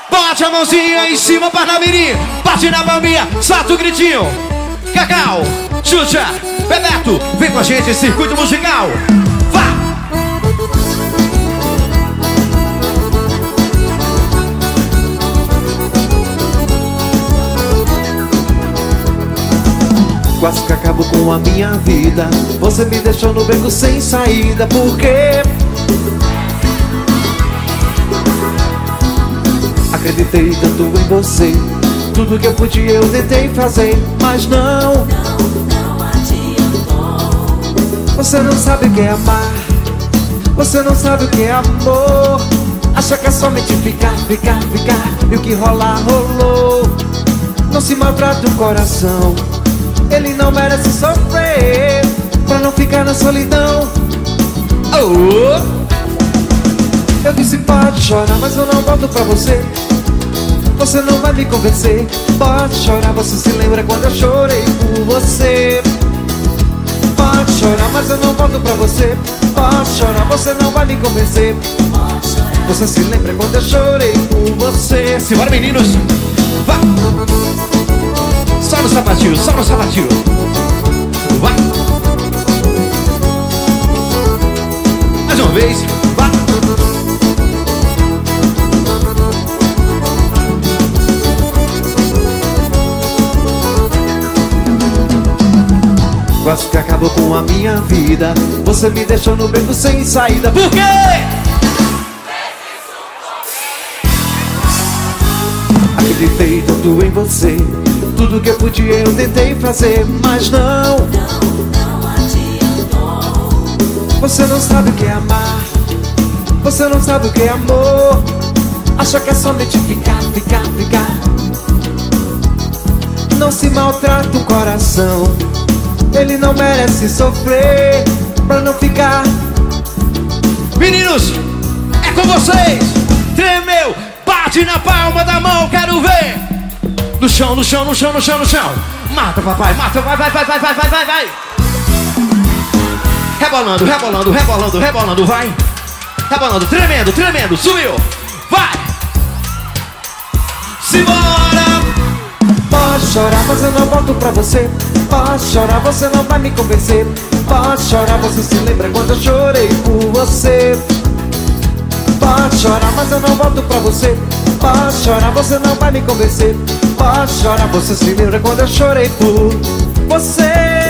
Bote a mãozinha em cima, Parnamirim. Bate na palminha, solta o gritinho. Cacau, Xuxa, Bebeto, vem com a gente, circuito musical. Vá! Quase que acabo com a minha vida. Você me deixou no beco sem saída. Por quê? Acreditei tanto em você. Tudo que eu podia eu tentei fazer, mas não adiantou. Você não sabe o que é amar. Você não sabe o que é amor. Acha que é somente ficar. E o que rolar, rolou. Não se maltrata o coração. Ele não merece sofrer pra não ficar na solidão. Oh. Eu disse pode chorar, mas eu não volto pra você. Você não vai me convencer. Pode chorar, você se lembra quando eu chorei por você. Pode chorar, mas eu não volto pra você. Pode chorar, você não vai me convencer. Você se lembra quando eu chorei por você. Simbora, meninos. Vá! Só no sapatinho, só no sapatinho. Vai! Mais uma vez. Vai! Quase que acabou com a minha vida. Você me deixou no beco sem saída. Por quê? Acreditei tanto em você. Tudo que eu podia eu tentei fazer, mas não adiantou. Você não sabe o que é amar. Você não sabe o que é amor. Acha que é somente ficar. Não se maltrata o coração. Ele não merece sofrer pra não ficar. Meninos, é com vocês. Tremeu, bate na palma da mão, quero ver. No chão, no chão, no chão, no chão, no chão. Mata, papai, mata, vai. Rebolando, rebolando, rebolando, rebolando, vai. Rebolando, tremendo, subiu. Vai. Simbora. Pode chorar, mas eu não volto pra você. Pode chorar, você não vai me convencer. Pode chorar, você se lembra quando eu chorei por você. Pode chorar, mas eu não volto pra você. Pode chorar, você não vai me convencer. Pode chorar, você se lembra quando eu chorei por você.